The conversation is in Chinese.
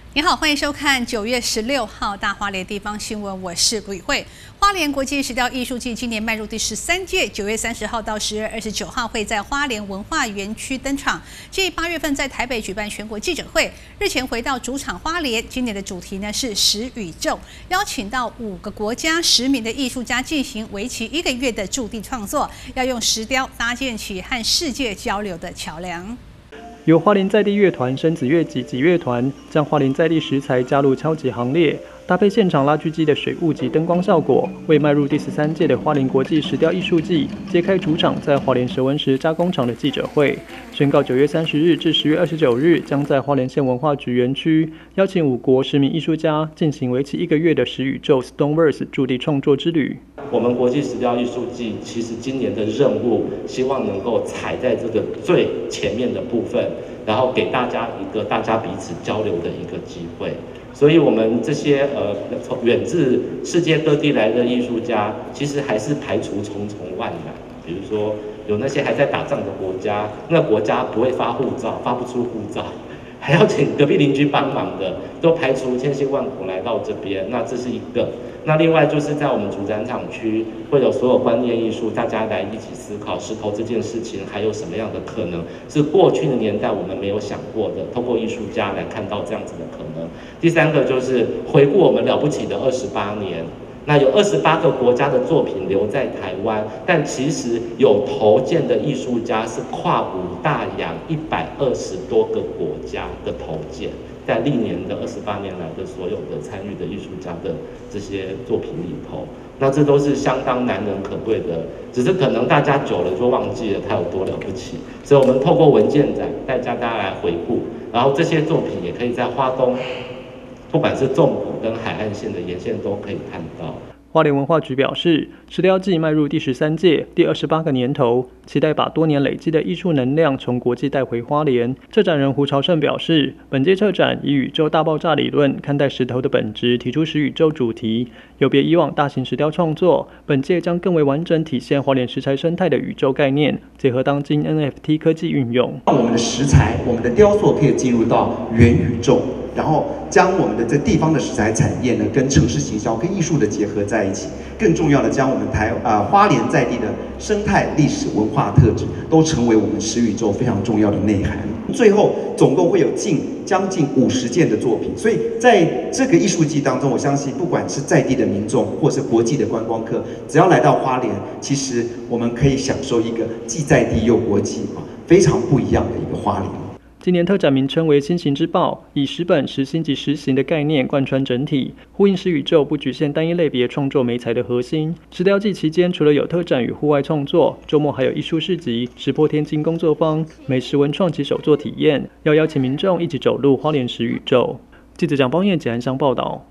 你好，欢迎收看9月16号大花莲地方新闻，我是吕慧。花莲国际石雕艺术季今年迈入第13届，9月30号到10月29号会在花莲文化园区登场。继8月份在台北举办全国记者会，日前回到主场花莲，今年的主题呢是石宇宙，邀请到5个国家10名的艺术家进行为期1个月的驻地创作，要用石雕搭建起和世界交流的桥梁。 由花莲在地乐团生子乐集及乐团将花莲在地食材加入敲击行列，搭配现场拉锯机的水雾及灯光效果，为迈入第13届的花莲国际石雕艺术季揭开主场在花莲蛇纹石加工厂的记者会，宣告9月30日至10月29日将在花莲县文化局园区邀请5国10名艺术家进行为期1个月的石宇宙 Stoneverse 驻地创作之旅。 我们国际石雕艺术季其实今年的任务，希望能够踩在这个最前面的部分，然后给大家一个大家彼此交流的一个机会。所以我们这些远自世界各地来的艺术家，其实还是排除重重万难。比如说有那些还在打仗的国家，那国家不会发护照，发不出护照，还要请隔壁邻居帮忙的，都排除千辛万苦来到这边。那这是一个。那另外就是在我们主展场区会有所有观念艺术，大家来一起思考石头这件事情还有什么样的可能是过去的年代我们没有想过的，透过艺术家来看到这样子的可能。第三个就是回顾我们了不起的28年，那有28个国家的作品留在台湾，但其实有投件的艺术家是跨5大洋120多个国家的投件，在历年的28年来的所有的参与的艺术家的这些作品里头，那这都是相当难能可贵的，只是可能大家久了就忘记了它有多了不起，所以我们透过文件展带大家来回顾，然后这些作品也可以在花东，不管是纵谷跟海岸线的沿线都可以看到。 花莲文化局表示，石雕季迈入第13届第28个年头，期待把多年累积的艺术能量从国际带回花莲。策展人胡朝胜表示，本届策展以宇宙大爆炸理论看待石头的本质，提出石宇宙主题，有别以往大型石雕创作，本届将更为完整体现花莲石材生态的宇宙概念，结合当今 NFT 科技运用， 让我们的石材、我们的雕塑可以进入到元宇宙。然后将我们的这地方的石材产业呢，跟城市行销、跟艺术的结合在一起。更重要的，将我们花莲在地的生态、历史文化特质，都成为我们石宇宙非常重要的内涵。最后，总共会有将近50件的作品。所以在这个艺术季当中，我相信不管是在地的民众，或是国际的观光客，只要来到花莲，其实我们可以享受一个既在地又国际非常不一样的一个花莲。 今年特展名称为星形之报，以10本10星及10形的概念贯穿整体，呼应石宇宙不局限单一类别创作媒材的核心。石雕季期间，除了有特展与户外创作，周末还有艺术市集、石破天惊工作坊、美食文创及手作体验，要邀请民众一起走入花莲石宇宙。记者蒋邦彦、简安乡报道。